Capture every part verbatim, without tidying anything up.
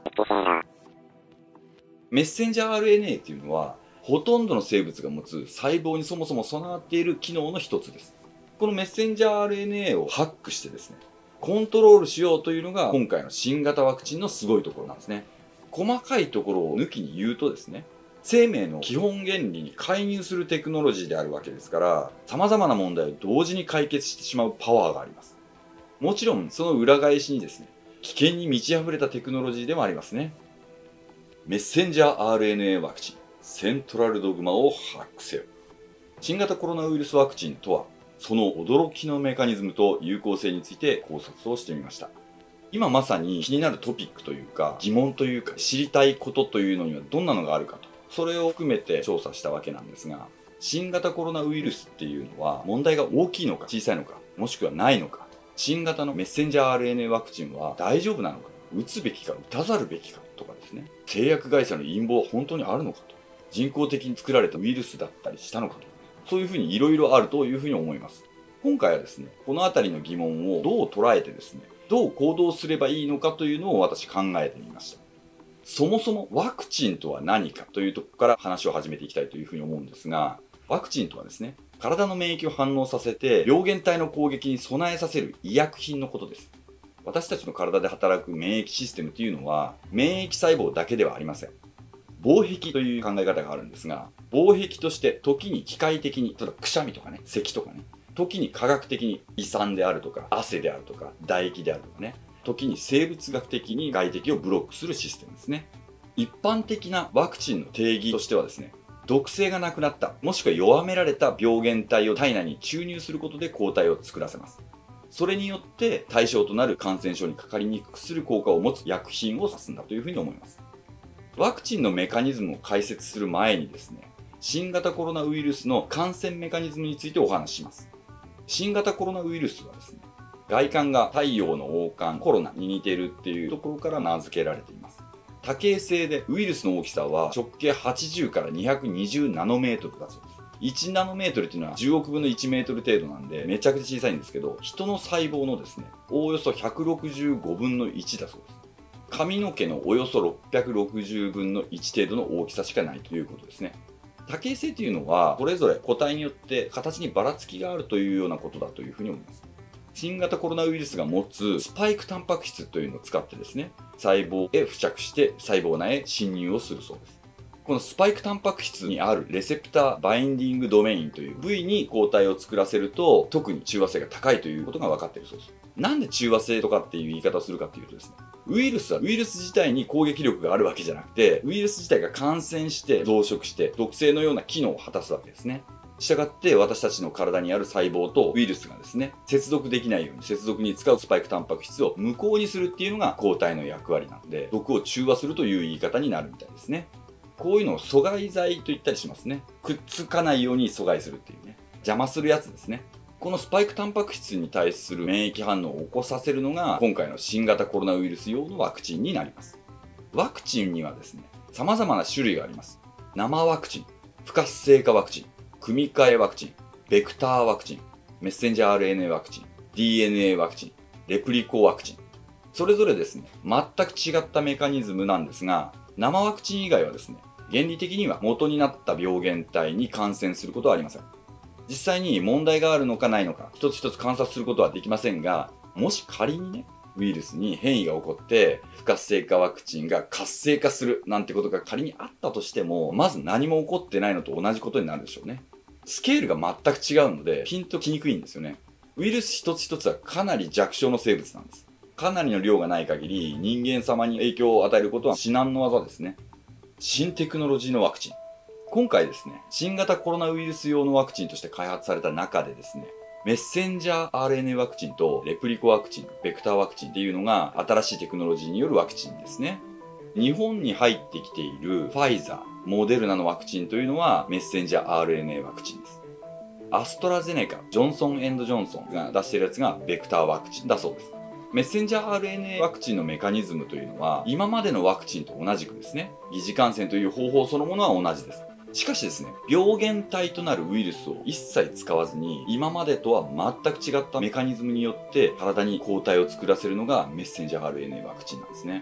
メッセンジャー アールエヌエー っていうのは、ほとんどの生物が持つ細胞にそもそも備わっている機能の一つです。このメッセンジャー アールエヌエー をハックしてですね、コントロールしようというのが今回の新型ワクチンのすごいところなんですね。細かいところを抜きに言うとですね、生命の基本原理に介入するテクノロジーであるわけですから、様々な問題を同時に解決してしまうパワーがあります。もちろんその裏返しにですね、危険に満ち溢れたテクノロジーでもありますね。メッセンジャー アールエヌエー ワクチン、セントラルドグマをハックせよ。新型コロナウイルスワクチンとは、その驚きのメカニズムと有効性について考察をしてみました。今まさに気になるトピックというか、疑問というか、知りたいことというのにはどんなのがあるかと、それを含めて調査したわけなんですが、新型コロナウイルスっていうのは問題が大きいのか小さいのか、もしくはないのか、新型のメッセンジャー アールエヌエー ワクチンは大丈夫なのか、打つべきか打たざるべきかとかですね、製薬会社の陰謀は本当にあるのかと、人工的に作られたウイルスだったりしたのかと、そういうふうにいろいろあるというふうに思います。今回はですね、このあたりの疑問をどう捉えてですね、どう行動すればいいのかというのを私考えてみました。そもそもワクチンとは何かというところから話を始めていきたいというふうに思うんですが、ワクチンとはですね、体の免疫を反応させて病原体の攻撃に備えさせる医薬品のことです。私たちの体で働く免疫システムというのは、免疫細胞だけではありません。防壁という考え方があるんですが、防壁として時に機械的に、例えばくしゃみとかね、咳とかね、時に科学的に胃酸であるとか、汗であるとか、唾液であるとかね、時に生物学的に外敵をブロックするシステムですね。一般的なワクチンの定義としてはですね、毒性がなくなった、もしくは弱められた病原体を体内に注入することで抗体を作らせます。それによって対象となる感染症にかかりにくくする効果を持つ薬品を指すんだというふうに思います。ワクチンのメカニズムを解説する前にですね、新型コロナウイルスの感染メカニズムについてお話しします。新型コロナウイルスはですね、外観が太陽の王冠コロナに似ているっていうところから名付けられています。多形性でウイルスの大きさは直径はちじゅうからにひゃくにじゅうナノメートルだそうです。いちナノメートルっていうのはじゅうおくぶんのいちメートル程度なんでめちゃくちゃ小さいんですけど、人の細胞のですね、おおよそひゃくろくじゅうごぶんのいちだそうです。髪の毛のおよそろっぴゃくろくじゅうぶんのいち程度の大きさしかないということですね。多形性というのは、それぞれ個体によって形にばらつきがあるというようなことだというふうに思います。新型コロナウイルスが持つスパイクタンパク質というのを使ってですね、細胞へ付着して細胞内へ侵入をするそうです。このスパイクタンパク質にあるレセプターバインディングドメインという部位に抗体を作らせると、特に中和性が高いということが分かっているそうです。なんで中和性とかっていう言い方をするかっていうとですね、ウイルスはウイルス自体に攻撃力があるわけじゃなくて、ウイルス自体が感染して増殖して毒性のような機能を果たすわけですね。したがって私たちの体にある細胞とウイルスがですね、接続できないように接続に使うスパイクタンパク質を無効にするっていうのが抗体の役割なので、毒を中和するという言い方になるみたいですね。こういうのを阻害剤と言ったりしますね。くっつかないように阻害するっていうね。邪魔するやつですね。このスパイクタンパク質に対する免疫反応を起こさせるのが今回の新型コロナウイルス用のワクチンになります。ワクチンにはですね、様々な種類があります。生ワクチン、不活性化ワクチン、組み換えワクチン、ベクターワクチン、メッセンジャー アールエヌエー ワクチン、ディーエヌエー ワクチン、レプリコワクチン。それぞれですね、全く違ったメカニズムなんですが、生ワクチン以外はですね、原理的には元になった病原体に感染することはありません。実際に問題があるのかないのか、一つ一つ観察することはできませんが、もし仮にね、ウイルスに変異が起こって、不活性化ワクチンが活性化するなんてことが仮にあったとしても、まず何も起こってないのと同じことになるでしょうね。スケールが全く違うので、ピンときにくいんですよね。ウイルス一つ一つはかなり弱小の生物なんです。かなりの量がない限り、人間様に影響を与えることは至難の業ですね。新テクノロジーのワクチン。今回ですね、新型コロナウイルス用のワクチンとして開発された中でですね、メッセンジャー アールエヌエー ワクチンとレプリコワクチン、ベクターワクチンっていうのが新しいテクノロジーによるワクチンですね。日本に入ってきているファイザー、モデルナのワクチンというのはメッセンジャー アールエヌエー ワクチンです。アストラゼネカ、ジョンソン&ジョンソンが出しているやつがベクターワクチンだそうです。メッセンジャー アールエヌエー ワクチンのメカニズムというのは今までのワクチンと同じくですね、疑似感染という方法そのものは同じです。しかしですね、病原体となるウイルスを一切使わずに今までとは全く違ったメカニズムによって体に抗体を作らせるのがメッセンジャー アールエヌエー ワクチンなんですね。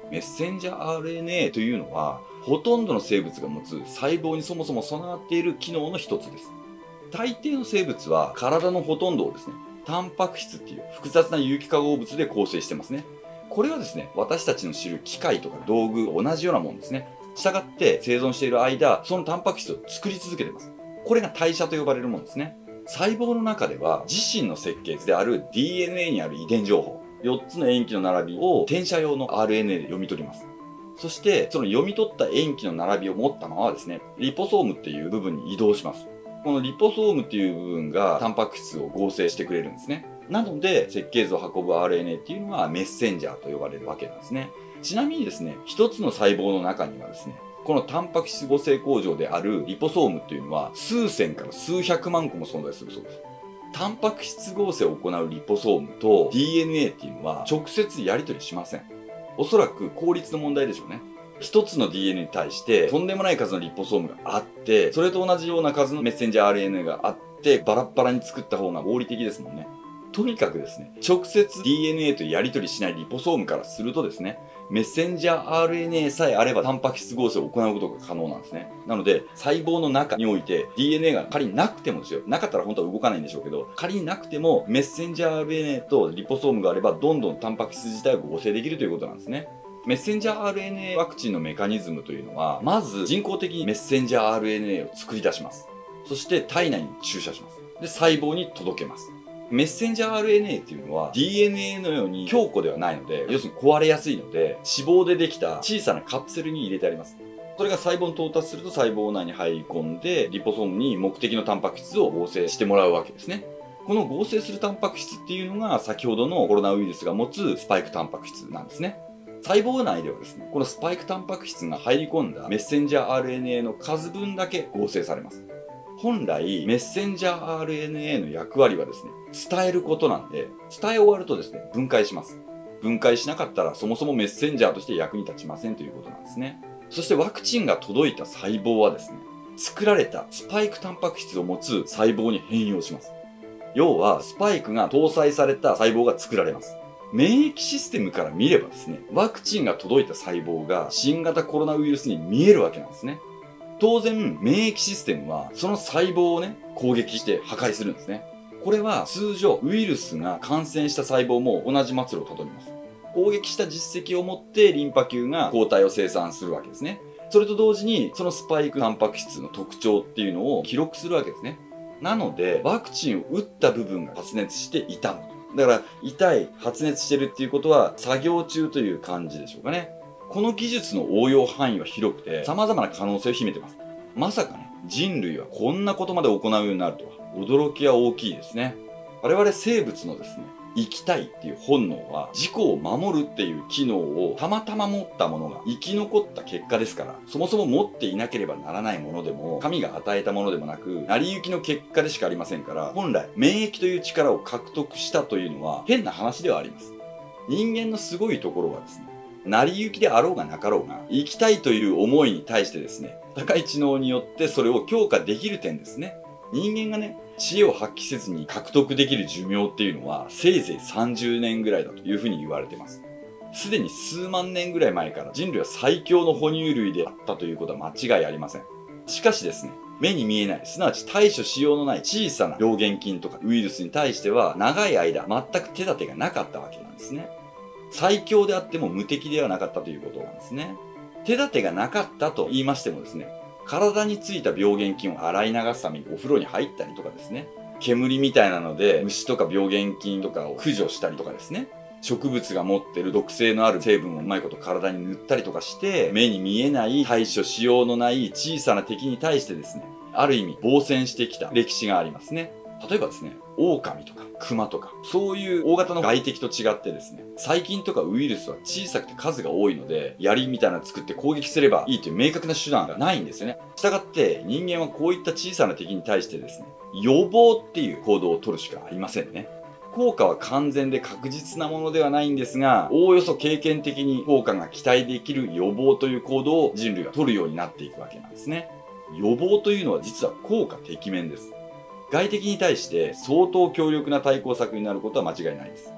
メッセンジャー アールエヌエー というのは、ほとんどの生物が持つ細胞にそもそも備わっている機能の一つです。大抵の生物は体のほとんどをですね、タンパク質っていう複雑な有機化合物で構成してますね。これはですね、私たちの知る機械とか道具、同じようなもんですね。従って生存している間、そのタンパク質を作り続けています。これが代謝と呼ばれるものですね。細胞の中では自身の設計図である ディーエヌエー にある遺伝情報、よっつの塩基の並びを転写用の アールエヌエー で読み取ります。そして、その読み取った塩基の並びを持ったままですね、リポソームっていう部分に移動します。このリポソームっていう部分がタンパク質を合成してくれるんですね。なので、設計図を運ぶ アールエヌエー っていうのはメッセンジャーと呼ばれるわけなんですね。ちなみにですね、一つの細胞の中にはですね、このタンパク質合成工場であるリポソームっていうのは数千から数百万個も存在するそうです。タンパク質合成を行うリポソームと ディーエヌエー っていうのは直接やり取りしません。おそらく効率の問題でしょうね。一つの ディーエヌエー に対してとんでもない数のリポソームがあって、それと同じような数のメッセンジャー アールエヌエー があって、バラッバラに作った方が合理的ですもんね。とにかくですね、直接 ディーエヌエー とやり取りしないリポソームからするとですね、メッセンジャー アールエヌエー さえあればタンパク質合成を行うことが可能なんですね。なので、細胞の中において ディーエヌエー が仮になくてもですよ。なかったら本当は動かないんでしょうけど、仮になくてもメッセンジャー アールエヌエー とリポソームがあればどんどんタンパク質自体を合成できるということなんですね。メッセンジャー アールエヌエー ワクチンのメカニズムというのは、まず人工的にメッセンジャー アールエヌエー を作り出します。そして体内に注射します。で、細胞に届けます。メッセンジャー アールエヌエー っていうのは ディーエヌエー のように強固ではないので、要するに壊れやすいので、脂肪でできた小さなカプセルに入れてあります。それが細胞に到達すると細胞内に入り込んで、リポソームに目的のタンパク質を合成してもらうわけですね。この合成するタンパク質っていうのが先ほどのコロナウイルスが持つスパイクタンパク質なんですね。細胞内ではですね、このスパイクタンパク質が入り込んだメッセンジャー アールエヌエー の数分だけ合成されます。本来、メッセンジャー アールエヌエー の役割はですね、伝えることなんで、伝え終わるとですね、分解します。分解しなかったらそもそもメッセンジャーとして役に立ちませんということなんですね。そしてワクチンが届いた細胞はですね、作られたスパイクタンパク質を持つ細胞に変容します。要は、スパイクが搭載された細胞が作られます。免疫システムから見ればですね、ワクチンが届いた細胞が新型コロナウイルスに見えるわけなんですね。当然、免疫システムはその細胞をね、攻撃して破壊するんですね。これは通常、ウイルスが感染した細胞も同じ末路をたどります。攻撃した実績を持ってリンパ球が抗体を生産するわけですね。それと同時に、そのスパイクタンパク質の特徴っていうのを記録するわけですね。なので、ワクチンを打った部分が発熱して痛む。だから、痛い、発熱してるっていうことは、作業中という感じでしょうかね。この技術の応用範囲は広くて、様々な可能性を秘めてます。まさかね、人類はこんなことまで行うようになるとは、驚きは大きいですね。我々生物のですね、生きたいっていう本能は、自己を守るっていう機能をたまたま持ったものが生き残った結果ですから、そもそも持っていなければならないものでも、神が与えたものでもなく、成り行きの結果でしかありませんから、本来、免疫という力を獲得したというのは、変な話ではあります。人間のすごいところはですね、成り行きであろうがなかろうが、生きたいという思いに対してですね、高い知能によってそれを強化できる点ですね。人間がね、知恵を発揮せずに獲得できる寿命っていうのは、せいぜいさんじゅうねんぐらいだというふうに言われています。すでに数万年ぐらい前から人類は最強の哺乳類であったということは間違いありません。しかしですね、目に見えない、すなわち対処しようのない小さな病原菌とかウイルスに対しては、長い間全く手立てがなかったわけなんですね。最強であっても無敵ではなかったということなんですね。手立てがなかったと言いましてもですね、体についた病原菌を洗い流すためにお風呂に入ったりとかですね、煙みたいなので虫とか病原菌とかを駆除したりとかですね、植物が持っている毒性のある成分をうまいこと体に塗ったりとかして、目に見えない対処しようのない小さな敵に対してですね、ある意味防戦してきた歴史がありますね。例えばですね、狼とか熊とか、そういう大型の外敵と違ってですね、細菌とかウイルスは小さくて数が多いので、槍みたいなの作って攻撃すればいいという明確な手段がないんですよね。したがって人間はこういった小さな敵に対してですね、予防っていう行動を取るしかありませんね。効果は完全で確実なものではないんですが、おおよそ経験的に効果が期待できる予防という行動を人類が取るようになっていくわけなんですね。予防というのは実は効果てきめんです。外敵に対して相当強力な対抗策になることは間違いないです。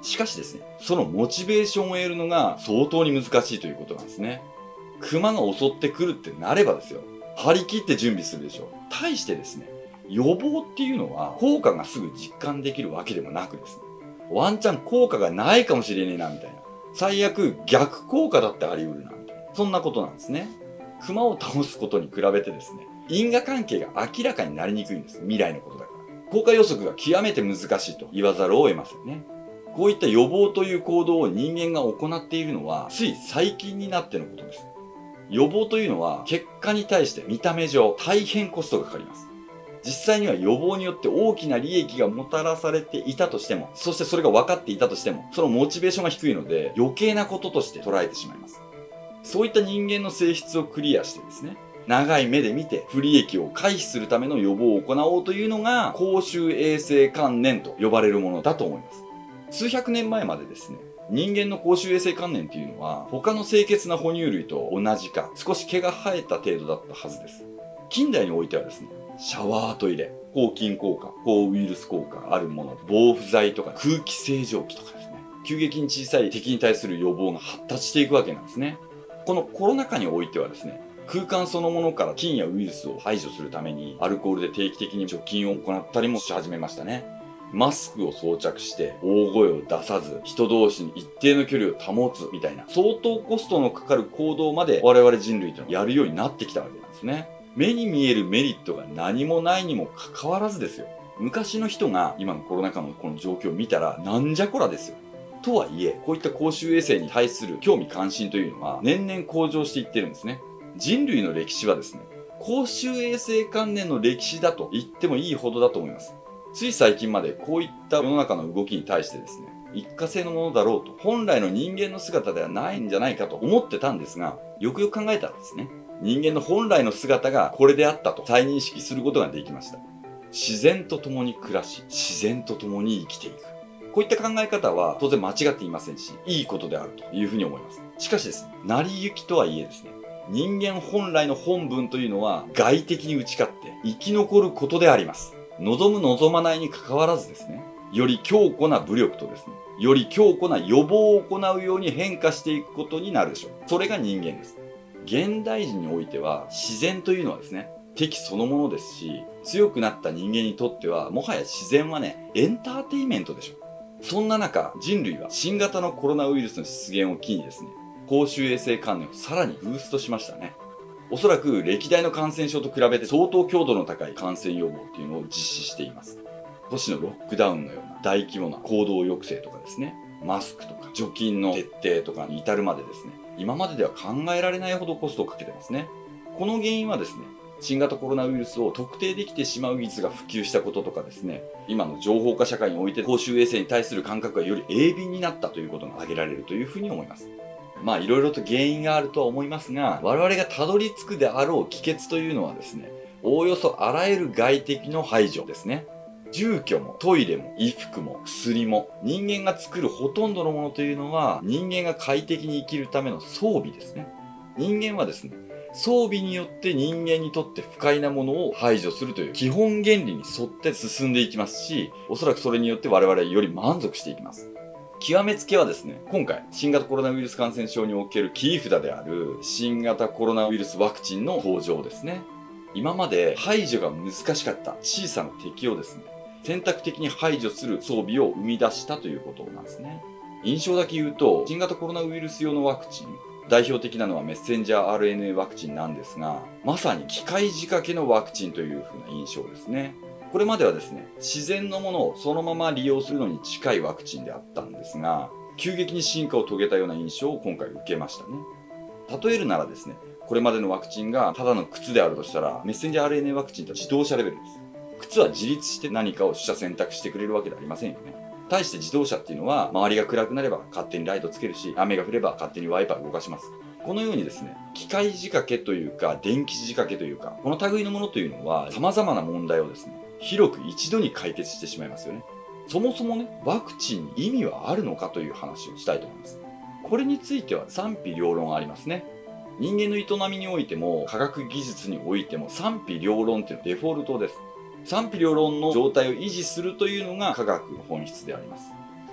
しかしですね、そのモチベーションを得るのが相当に難しいということなんですね。熊が襲ってくるってなればですよ、張り切って準備するでしょう。対してですね、予防っていうのは効果がすぐ実感できるわけでもなくですね、ワンチャン効果がないかもしれねえなみたいな、最悪逆効果だってあり得るなみたいな、そんなことなんですね。熊を倒すことに比べてですね、因果関係が明らかになりにくいんです。未来のことだから。効果予測が極めて難しいと言わざるを得ませんね。こういった予防という行動を人間が行っているのは、つい最近になってのことです。予防というのは、結果に対して見た目上、大変コストがかかります。実際には予防によって大きな利益がもたらされていたとしても、そしてそれが分かっていたとしても、そのモチベーションが低いので、余計なこととして捉えてしまいます。そういった人間の性質をクリアしてですね、長い目で見て不利益を回避するための予防を行おうというのが、公衆衛生観念と呼ばれるものだと思います。数百年前までですね、人間の公衆衛生観念というのは、他の清潔な哺乳類と同じか、少し毛が生えた程度だったはずです。近代においてはですね、シャワートイレ、抗菌効果、抗ウイルス効果あるもの、防腐剤とか空気清浄機とかですね、急激に小さい敵に対する予防が発達していくわけなんですね。このコロナ禍においてはですね、空間そのものから菌やウイルスを排除するために、アルコールで定期的に除菌を行ったりもし始めましたね。マスクを装着して大声を出さず人同士に一定の距離を保つみたいな相当コストのかかる行動まで我々人類というのはやるようになってきたわけなんですね。目に見えるメリットが何もないにもかかわらずですよ。昔の人が今のコロナ禍のこの状況を見たらなんじゃこらですよ。とはいえ、こういった公衆衛生に対する興味関心というのは年々向上していってるんですね。人類の歴史はですね、公衆衛生観念の歴史だと言ってもいいほどだと思います。つい最近までこういった世の中の動きに対してですね、一過性のものだろうと、本来の人間の姿ではないんじゃないかと思ってたんですが、よくよく考えたらですね、人間の本来の姿がこれであったと再認識することができました。自然と共に暮らし、自然と共に生きていく。こういった考え方は当然間違っていませんし、いいことであるというふうに思います。しかしですね、成り行きとはいえですね、人間本来の本分というのは外的に打ち勝って生き残ることであります。望む望まないに関わらずですね、より強固な武力とですね、より強固な予防を行うように変化していくことになるでしょう。それが人間です。現代人においては自然というのはですね、敵そのものですし、強くなった人間にとってはもはや自然はね、エンターテインメントでしょう。そんな中、人類は新型のコロナウイルスの出現を機にですね、公衆衛生観念をさらにブーストしましたね。おそらく歴代の感染症と比べて相当強度の高い感染予防っていうのを実施しています。都市のロックダウンのような大規模な行動抑制とかですね、マスクとか除菌の徹底とかに至るまでですね、今まででは考えられないほどコストをかけてますね。この原因はですね、新型コロナウイルスを特定できてしまう技術が普及したこととかですね、今の情報化社会において公衆衛生に対する感覚がより鋭敏になったということが挙げられるというふうに思います。まあいろいろと原因があるとは思いますが、我々がたどり着くであろう帰結というのはですね、おおよそあらゆる外敵の排除ですね。住居もトイレも衣服も薬も人間が作るほとんどのものというのは人間が快適に生きるための装備ですね。人間はですね、装備によって人間にとって不快なものを排除するという基本原理に沿って進んでいきますし、おそらくそれによって我々はより満足していきます。極めつけはですね、今回、新型コロナウイルス感染症における切り札である新型コロナウイルスワクチンの登場ですね。今まで排除が難しかった小さな敵をですね、選択的に排除する装備を生み出したということなんですね。印象だけ言うと、新型コロナウイルス用のワクチン、代表的なのはメッセンジャー アールエヌエー ワクチンなんですが、まさに機械仕掛けのワクチンという風な印象ですね。これまではですね、自然のものをそのまま利用するのに近いワクチンであったんですが、急激に進化を遂げたような印象を今回受けましたね。例えるならですね、これまでのワクチンがただの靴であるとしたら、メッセンジャー アールエヌエー ワクチンとは自動車レベルです。靴は自立して何かを取捨選択してくれるわけではありませんよね。対して自動車っていうのは、周りが暗くなれば勝手にライトつけるし、雨が降れば勝手にワイパー動かします。このようにですね、機械仕掛けというか、電気仕掛けというか、この類のものというのは、様々な問題をですね、広く一度に解決してしまいますよね。そもそもね、ワクチンに意味はあるのかという話をしたいと思います。これについては賛否両論ありますね。人間の営みにおいても、科学技術においても賛否両論っていうのはデフォルトです。賛否両論の状態を維持するというのが科学の本質であります。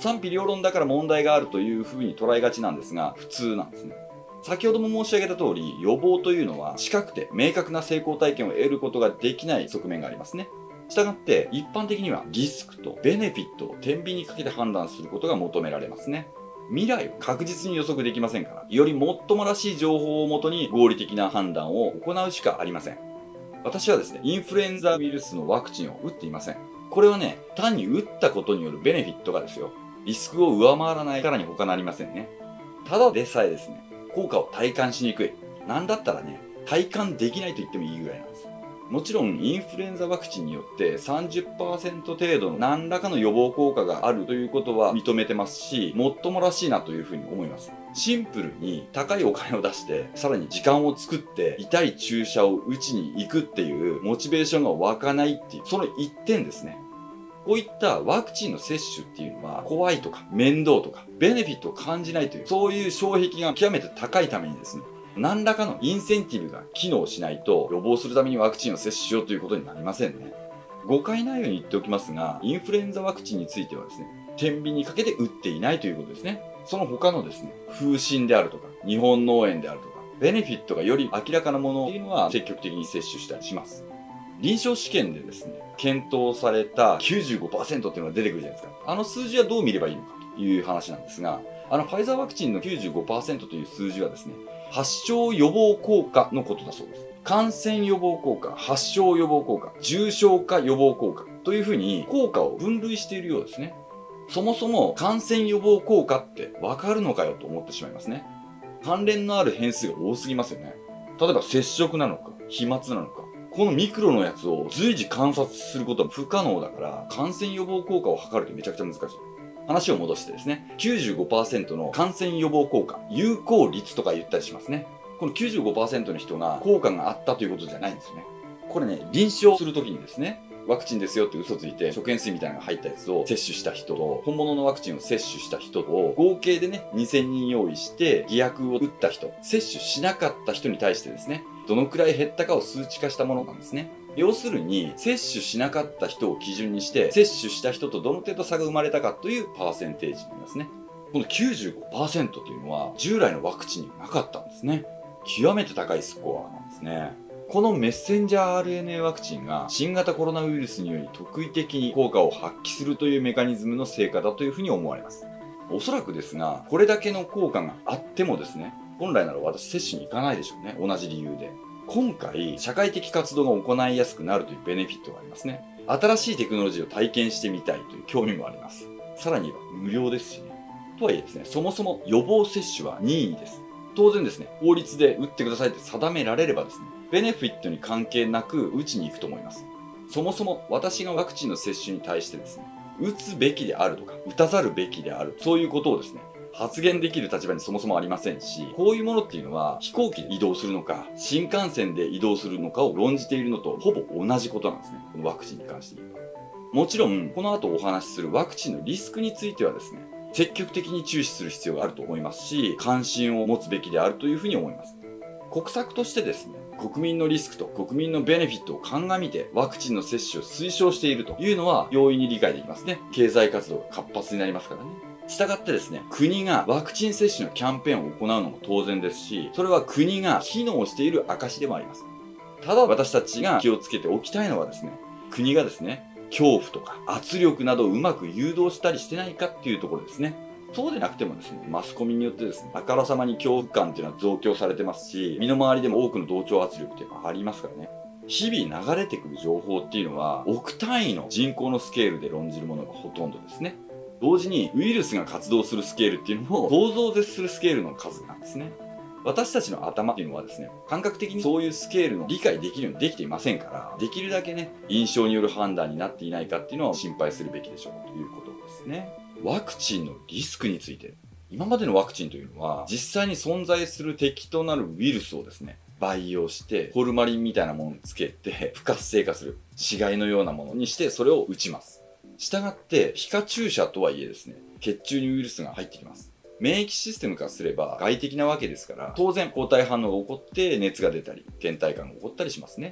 賛否両論だから問題があるというふうに捉えがちなんですが、普通なんですね。先ほども申し上げた通り、予防というのは近くて明確な成功体験を得ることができない側面がありますね。したがって、一般的にはリスクとベネフィットを天秤にかけて判断することが求められますね。未来を確実に予測できませんから、よりもっともらしい情報をもとに合理的な判断を行うしかありません。私はですね、インフルエンザウイルスのワクチンを打っていません。これはね、単に打ったことによるベネフィットがですよ、リスクを上回らないからに他なりませんね。ただでさえですね、効果を体感しにくい。なんだったらね、体感できないと言ってもいいぐらいなんです。もちろん、インフルエンザワクチンによって さんじゅっパーセント 程度の何らかの予防効果があるということは認めてますし、もっともらしいなというふうに思います。シンプルに高いお金を出して、さらに時間を作って痛い注射を打ちに行くっていうモチベーションが湧かないっていう、その一点ですね。こういったワクチンの接種っていうのは怖いとか面倒とかベネフィットを感じないというそういう障壁が極めて高いためにですね、何らかのインセンティブが機能しないと予防するためにワクチンを接種しようということになりませんね。誤解ないように言っておきますが、インフルエンザワクチンについてはですね、天秤にかけて打っていないということですね。その他のですね、風疹であるとか日本脳炎であるとかベネフィットがより明らかなものっていうのは積極的に接種したりします。臨床試験でですね、検討された きゅうじゅうごパーセント っていうのが出てくるじゃないですか。あの数字はどう見ればいいのかという話なんですが、あのファイザーワクチンの きゅうじゅうごパーセント という数字はですね、発症予防効果のことだそうです。感染予防効果、発症予防効果、重症化予防効果というふうに効果を分類しているようですね。そもそも感染予防効果ってわかるのかよと思ってしまいますね。関連のある変数が多すぎますよね。例えば接触なのか、飛沫なのか、このミクロのやつを随時観察することは不可能だから、感染予防効果を測るってめちゃくちゃ難しい。話を戻してですね、きゅうじゅうごパーセント の感染予防効果、有効率とか言ったりしますね。この きゅうじゅうごパーセント の人が効果があったということじゃないんですよね。これね、臨床するときにですね、ワクチンですよって嘘ついて、食塩水みたいなのが入ったやつを接種した人と、本物のワクチンを接種した人と、合計でね、にせんにん用意して、偽薬を打った人、接種しなかった人に対してですね、どのくらい減ったかを数値化したものなんですね。要するに、接種しなかった人を基準にして、接種した人とどの程度差が生まれたかというパーセンテージになりますね。この きゅうじゅうごパーセント というのは、従来のワクチンにはなかったんですね。極めて高いスコアなんですね。このメッセンジャー アールエヌエー ワクチンが新型コロナウイルスにより特異的に効果を発揮するというメカニズムの成果だというふうに思われます。おそらくですが、これだけの効果があってもですね、本来なら私接種に行かないでしょうね。同じ理由で。今回、社会的活動が行いやすくなるというベネフィットがありますね。新しいテクノロジーを体験してみたいという興味もあります。さらには無料ですしね。とはいえですね、そもそも予防接種は任意です。当然ですね、法律で打ってくださいって定められればですね、ベネフィットに関係なく打ちに行くと思います。そもそも私がワクチンの接種に対してですね、打つべきであるとか、打たざるべきである、そういうことをですね、発言できる立場にそもそもありませんし、こういうものっていうのは飛行機で移動するのか、新幹線で移動するのかを論じているのとほぼ同じことなんですね。このワクチンに関して言えば。もちろん、この後お話しするワクチンのリスクについてはですね、積極的に注視する必要があると思いますし、関心を持つべきであるというふうに思います。国策としてですね、国民のリスクと国民のベネフィットを鑑みてワクチンの接種を推奨しているというのは容易に理解できますね。経済活動が活発になりますからね。したがってですね、国がワクチン接種のキャンペーンを行うのも当然ですし、それは国が機能している証でもあります。ただ私たちが気をつけておきたいのはですね、国がですね、恐怖とか圧力などをうまく誘導したりしてないかっていうところですね。そうでなくてもですね、マスコミによってですね、あからさまに恐怖感っていうのは増強されてますし、身の回りでも多くの同調圧力っていうのはありますからね。日々流れてくる情報っていうのは、億単位の人口のスケールで論じるものがほとんどですね。同時にウイルスが活動するスケールっていうのも、想像を絶するスケールの数なんですね。私たちの頭っていうのはですね、感覚的にそういうスケールの理解できるようにできていませんから、できるだけね、印象による判断になっていないかっていうのを心配するべきでしょうということですね。ワクチンのリスクについて、今までのワクチンというのは、実際に存在する敵となるウイルスをですね、培養して、ホルマリンみたいなものにつけて、不活性化する死骸のようなものにして、それを打ちます。したがって、皮下注射とはいえですね、血中にウイルスが入ってきます。免疫システムからすれば外的なわけですから、当然抗体反応が起こって熱が出たり、倦怠感が起こったりしますね。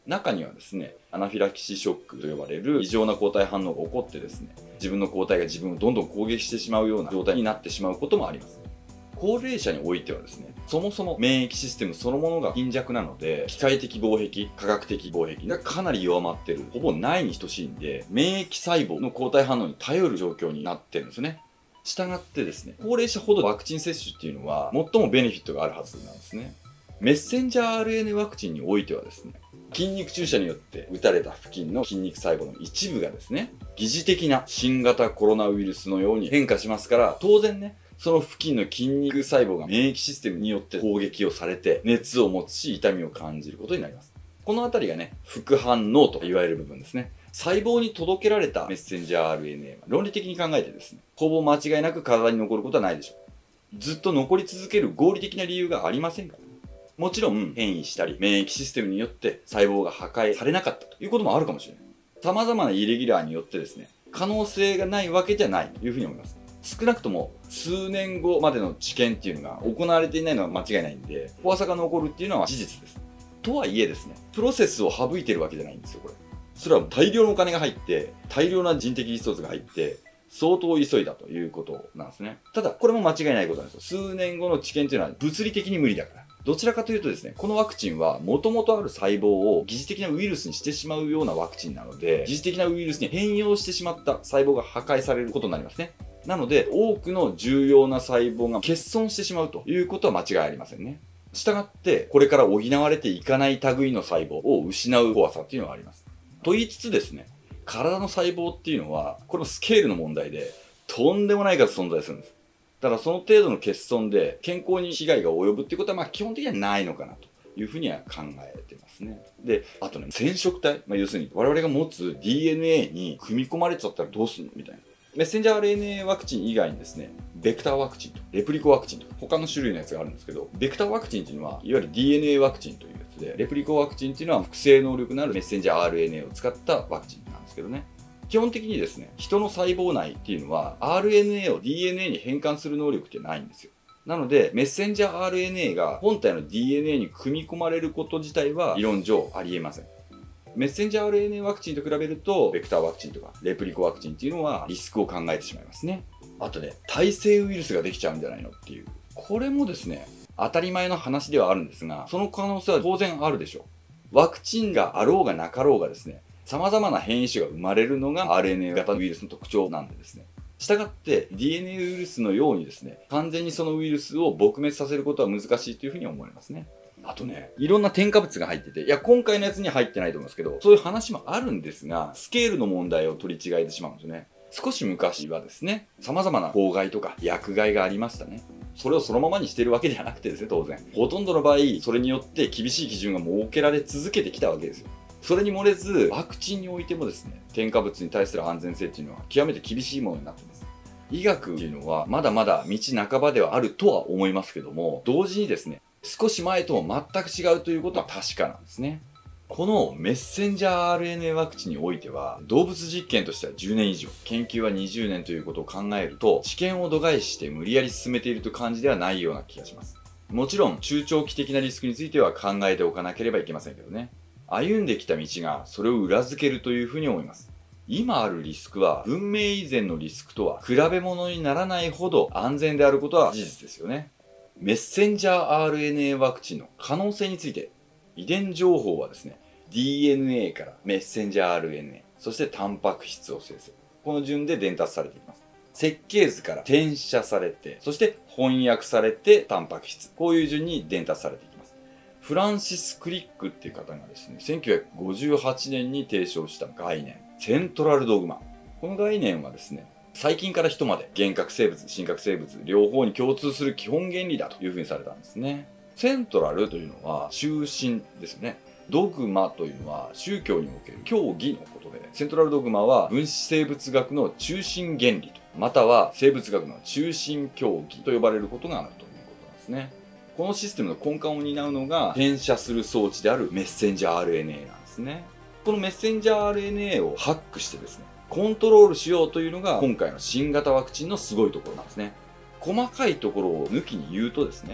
中にはですね、アナフィラキシーショックと呼ばれる異常な抗体反応が起こってですね、自分の抗体が自分をどんどん攻撃してしまうような状態になってしまうこともあります。高齢者においてはですね、そもそも免疫システムそのものが貧弱なので、機械的防壁、化学的防壁がかなり弱まってる、ほぼないに等しいんで、免疫細胞の抗体反応に頼る状況になってるんですね。したがってですね、高齢者ほどワクチン接種っていうのは最もベネフィットがあるはずなんですね。メッセンジャー アールエヌエー ワクチンにおいてはですね、筋肉注射によって打たれた付近の筋肉細胞の一部がですね、疑似的な新型コロナウイルスのように変化しますから、当然ね、その付近の筋肉細胞が免疫システムによって攻撃をされて、熱を持つし、痛みを感じることになります。このあたりがね、副反応と言われる部分ですね。細胞に届けられたメッセンジャー アールエヌエー は論理的に考えてですね、ほぼ間違いなく体に残ることはないでしょう。ずっと残り続ける合理的な理由がありませんから。もちろん変異したり、免疫システムによって細胞が破壊されなかったということもあるかもしれない。様々なイレギュラーによってですね、可能性がないわけじゃないというふうに思います。少なくとも数年後までの治験っていうのが行われていないのは間違いないんで、怖さが残るっていうのは事実です。とはいえですね、プロセスを省いてるわけじゃないんですよ、これ。それは大量のお金が入って、大量な人的リソースが入って、相当急いだということなんですね。ただ、これも間違いないことなんですよ。数年後の治験っていうのは物理的に無理だから。どちらかというとですね、このワクチンは元々ある細胞を疑似的なウイルスにしてしまうようなワクチンなので、疑似的なウイルスに変容してしまった細胞が破壊されることになりますね。なので、多くの重要な細胞が欠損してしまうということは間違いありませんね。したがって、これから補われていかない類の細胞を失う怖さっていうのがあります。と言いつつですね、体の細胞っていうのは、これもスケールの問題で、とんでもない数存在するんです。だからその程度の欠損で健康に被害が及ぶっていうことはまあ基本的にはないのかなというふうには考えてますね。で、あとね、染色体、まあ、要するに我々が持つ ディーエヌエー に組み込まれちゃったらどうすんのみたいな。メッセンジャー アールエヌエー ワクチン以外にですね、ベクターワクチンとレプリコワクチンと他の種類のやつがあるんですけど、ベクターワクチンっていうのは、いわゆる ディーエヌエー ワクチンというやつで、レプリコワクチンっていうのは複製能力のあるメッセンジャー アールエヌエー を使ったワクチンなんですけどね。基本的にですね、人の細胞内っていうのは アールエヌエー を ディーエヌエー に変換する能力ってないんですよ。なので、メッセンジャー アールエヌエー が本体の ディーエヌエー に組み込まれること自体は理論上ありえません。メッセンジャー アールエヌエー ワクチンと比べると、ベクターワクチンとかレプリコワクチンっていうのはリスクを考えてしまいますね。あとね、耐性ウイルスができちゃうんじゃないのっていう。これもですね、当たり前の話ではあるんですが、その可能性は当然あるでしょう。ワクチンがあろうがなかろうがですね、様々な変異種が生まれるのが アールエヌエー 型ウイルスの特徴なんでですね。したがって ディーエヌエー ウイルスのようにですね、完全にそのウイルスを撲滅させることは難しいというふうに思われますね。あとね、いろんな添加物が入ってて、いや、今回のやつには入ってないと思いますけど、そういう話もあるんですが、スケールの問題を取り違えてしまうんですよね。少し昔はですね、様々な公害とか薬害がありましたね。それをそのままにしてるわけではなくてですね、当然。ほとんどの場合、それによって厳しい基準が設けられ続けてきたわけですよ。それに漏れず、ワクチンにおいてもですね、添加物に対する安全性っていうのは極めて厳しいものになっています。医学っていうのはまだまだ道半ばではあるとは思いますけども、同時にですね、少し前とも全く違うということは確かなんですね。このメッセンジャー アールエヌエー ワクチンにおいては、動物実験としてはじゅうねん以上、研究はにじゅうねんということを考えると、知見を度外視して無理やり進めているという感じではないような気がします。もちろん、中長期的なリスクについては考えておかなければいけませんけどね。歩んできた道がそれを裏付けるというふうに思います。今あるリスクは、文明以前のリスクとは比べ物にならないほど安全であることは事実ですよね。メッセンジャー アールエヌエー ワクチンの可能性について、遺伝情報はですね、ディーエヌエー からメッセンジャー アールエヌエー、そしてタンパク質を生成。この順で伝達されていきます。設計図から転写されて、そして翻訳されてタンパク質。こういう順に伝達されていきます。フランシス・クリックっていう方がですね、せんきゅうひゃくごじゅうはちねんに提唱した概念、セントラルドグマ。この概念はですね、細菌から人まで原核生物、真核生物、両方に共通する基本原理だというふうにされたんですね。セントラルというのは中心ですよね。ドグマというのは宗教における教義のことで、セントラルドグマは分子生物学の中心原理と、または生物学の中心教義と呼ばれることがあるということなんですね。このシステムの根幹を担うのが転写する装置であるメッセンジャー アールエヌエー なんですね。このメッセンジャー アールエヌエー をハックしてですね、コントロールしようというのが今回の新型ワクチンのすごいところなんですね。細かいところを抜きに言うとですね、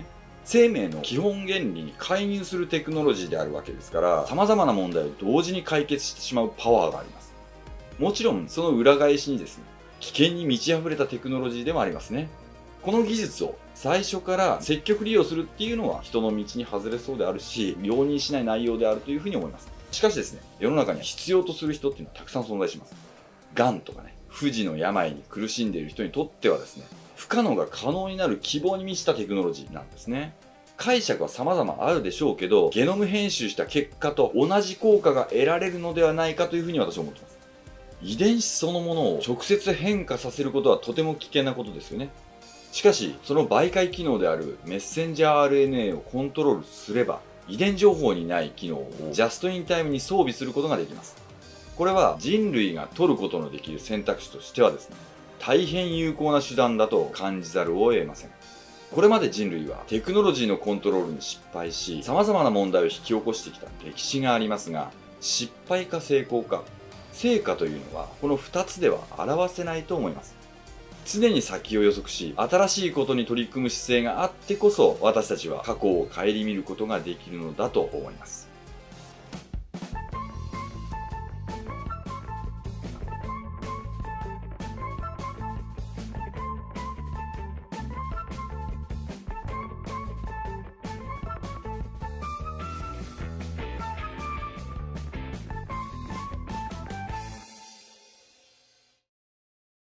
生命の基本原理に介入するテクノロジーであるわけですから、様々な問題を同時に解決してしまうパワーがあります。もちろん、その裏返しにですね、危険に満ち溢れたテクノロジーでもありますね。この技術を最初から積極利用するっていうのは人の道に外れそうであるし、容認しない内容であるというふうに思います。しかしですね、世の中には必要とする人っていうのはたくさん存在します。癌とかね、不治の病に苦しんでいる人にとってはですね、不可能が可能になる希望に満ちたテクノロジーなんですね。解釈は様々あるでしょうけど、ゲノム編集した結果と同じ効果が得られるのではないかというふうに私は思っています。遺伝子そのものを直接変化させることはとても危険なことですよね。しかし、その媒介機能であるメッセンジャー アールエヌエー をコントロールすれば、遺伝情報にない機能をジャストインタイムに装備することができます。これは人類が取ることのできる選択肢としてはですね、大変有効な手段だと感じざるを得ません。これまで人類はテクノロジーのコントロールに失敗し、様々な問題を引き起こしてきた歴史がありますが、失敗か成功か、成果というのはこのふたつでは表せないと思います。常に先を予測し、新しいことに取り組む姿勢があってこそ、私たちは過去を顧みることができるのだと思います。